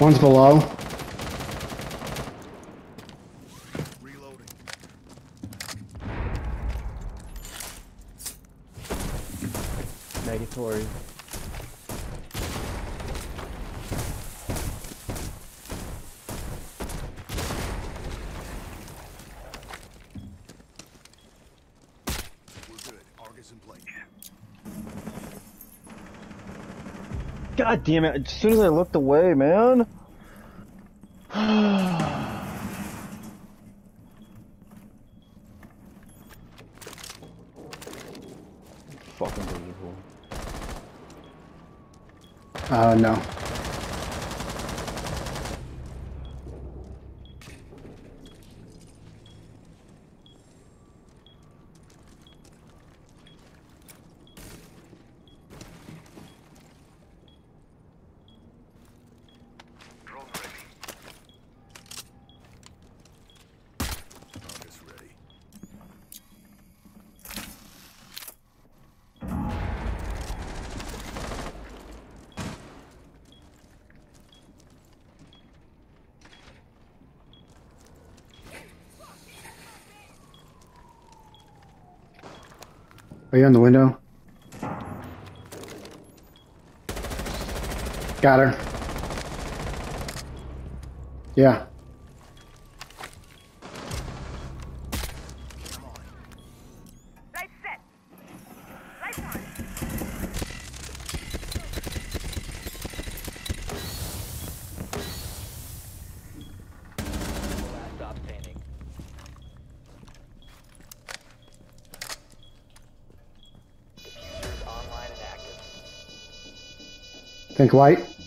One's below. Reloading. Negatory. We're good. Argus in place. God damn it, as soon as I looked away, man. Fucking beautiful. No. Drone ready. Argus ready. Are you on the window? Got her. Yeah. Come on. Light set. Light on. Last stop standing. Diffuser is online and active. Think white.